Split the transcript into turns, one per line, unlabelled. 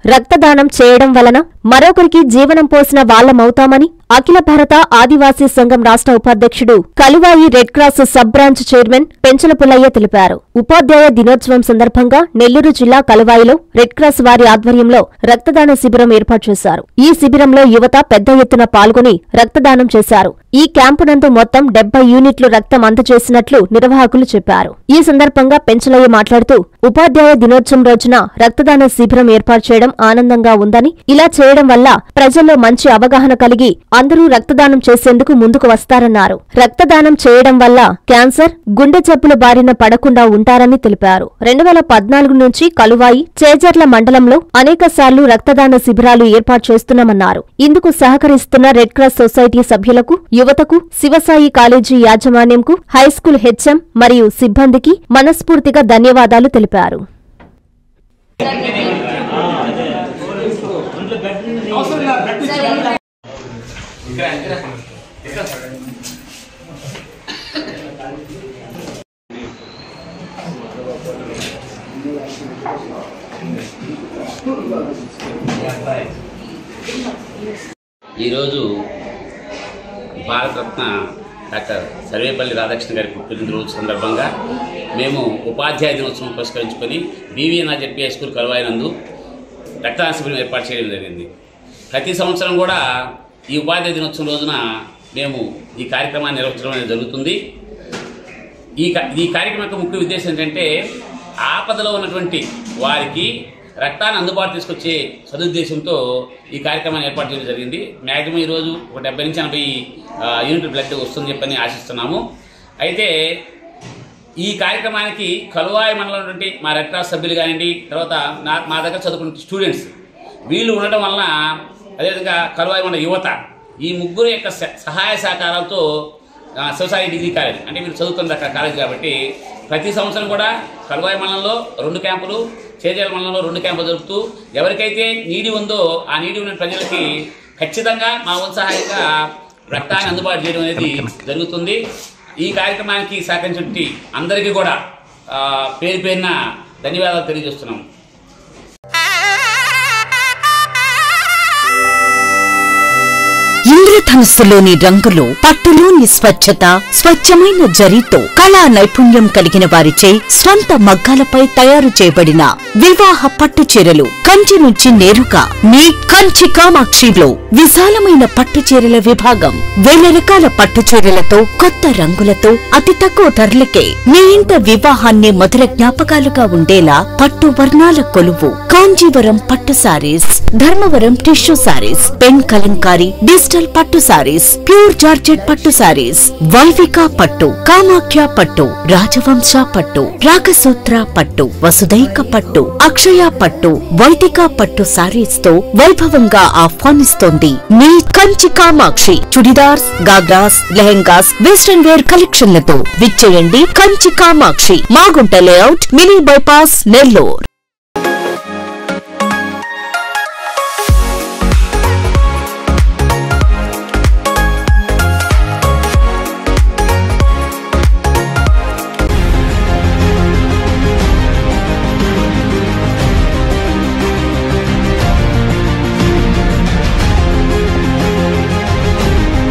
రక్తదానం చేయడం వలన మరొకరికి జీవనం పోసిన వాళ్లమవుతామని అఖిల భారత ఆదివాసీ సంఘం రాష్ట్ర ఉపాధ్యక్షుడు Kaluvayi red cross sub branch chairman Penchala Pullaiah తెలిపారు. ఉపాధ్యాయ దినోత్సవం సందర్భంగా నెల్లూరు జిల్లా కలువాయిలో రెడ్ క్రాస్ వారి ఆధ్వర్యంలో రక్తదాన శిబిరం ఏర్పాటు చేశారు. ఈ శిబిరంలో యువత పెద్ద ఎత్తున పాల్గొని రక్తదానం చేశారు. ఈ క్యాంపునందు మొత్తం 70 యూనిట్లు రక్తం అందజేసినట్లు నిర్వాహకులు చెప్పారు. ఈ సందర్భంగా పెంచలయ్య మాట్లాడుతూ ఉపాధ్యాయ దినోత్సవం రోజున రక్తదాన శిబిరం ఏర్పాటు చేయడం ఆనందంగా ఉందని, ఇలా చేయడం వల్ల ప్రజల్లో మంచి అవగాహన కలిగి అందరూ రక్తదానం చేసేందుకు ముందుకు వస్తారన్నారు. రక్తదానం చేయడం వల్ల క్యాన్సర్, గుండె జబ్బుల బారిన పడకుండా ఉంటారని తెలిపారు. 2014 నుంచి కలువాయి, చేజర్ల మండలంలో అనేకసార్లు రక్తదాన శిబిరాలు ఏర్పాటు చేస్తున్నామన్నారు. ఇందుకు సహకరిస్తున్న రెడ్ క్రాస్ సొసైటీ సభ్యులకు, యువతకు, శివసాయి కాలేజీ యాజమాన్యంకు, హైస్కూల్ హెచ్ఎం మరియు సిబ్బందికి మనస్ఫూర్తిగా ధన్యవాదాలు తెలిపారు.
ఈరోజు భారతరత్న డాక్టర్ సర్వేపల్లి రాధాకృష్ణ గారి పుట్టినరోజు సందర్భంగా మేము ఉపాధ్యాయ దినోత్సవం పురస్కరించుకొని BVNR ZP high school Kaluvayi నందు రక్తదాన శిబిరం ఏర్పాటు చేయడం జరిగింది. ప్రతి సంవత్సరం కూడా ఈ ఉపాధ్యాయ దినోత్సవం రోజున మేము ఈ కార్యక్రమాన్ని నిర్వహించడం అనేది జరుగుతుంది. ఈ కార్యక్రమం యొక్క ముఖ్య ఉద్దేశం ఏంటంటే ఆపదలో ఉన్నటువంటి వారికి రక్తాన్ని అందుబాటు తీసుకొచ్చే సదుద్దేశంతో ఈ కార్యక్రమాన్ని ఏర్పాటు చేయడం జరిగింది. మ్యాక్సిమం ఈరోజు ఒక 70 నుంచి 80 యూనిట్ బ్లడ్ వస్తుందని చెప్పని ఆశిస్తున్నాము. అయితే ఈ కార్యక్రమానికి కలువాయి మండలం నుండి మా రెడ్ క్రాస్ సభ్యులు కానివ్వండి, తర్వాత మా దగ్గర చదువుకున్న స్టూడెంట్స్ వీళ్ళు ఉండడం వలన, అదేవిధంగా కలువాయి మండల యువత, ఈ ముగ్గురు యొక్క సహాయ సహకారాలతో శివసాయి డిగ్రీ కాలేజ్, అంటే మీరు చదువుతున్న కాలేజ్ కాబట్టి ప్రతి సంవత్సరం కూడా కలువాయి మండలంలో 2 క్యాంపులు, చేజర్ల మండలంలో 2 క్యాంపులు జరుపుతూ ఎవరికైతే నీడి ఉందో ఆ నీడి ఉన్న ప్రజలకి ఖచ్చితంగా మా వంతు సహాయంగా రక్తాన్ని అందుబాటు చేయడం అనేది జరుగుతుంది. ఈ కార్యక్రమానికి సహకరించిన అందరికీ కూడా పేరు పేరున ధన్యవాదాలు తెలియజేస్తున్నాం.
ఇంద్రధనుస్సులోని రంగులు, పట్టులోని స్వచ్ఛత, స్వచ్ఛమైన జరీతో కళా నైపుణ్యం కలిగిన వారిచే స్వంత మగ్గాలపై తయారు చేయబడిన వివాహ పట్టు చీరలు కంచి నుంచి నేరుగా మీ కంచి కామాక్షిలో విశాలమైన పట్టు చీరల విభాగం. 1000 రకాల పట్టు చీరలతో, కొత్త రంగులతో, అతి తక్కువ ధరలకే మీ ఇంట వివాహాన్ని మధుర జ్ఞాపకాలుగా ఉండేలా పట్టు వర్ణాల కొలువు కాంజీవరం పట్టు saris, Dharmavaram tissue saris, pen Kalamkari, digital పట్టు సారీస్, ప్యూర్ జార్జెట్ పట్టు సారీస్, వైవిక పట్టు, కామాఖ్య పట్టు, రాజవంశ పట్టు, రాగసూత్ర పట్టు, వసుదైక పట్టు, అక్షయ పట్టు, వైదిక పట్టు సారీస్ తో వైభవంగా ఆహ్వానిస్తోంది మీ కంచి కామాక్షి. చుడిదార్స్, గాగ్రాస్, లెహెంగాస్, వెస్టర్న్ వేర్ కలెక్షన్లతో విచ్చేయండి Kanchi Kamakshi, Magunta layout, mini bypass, Nellore.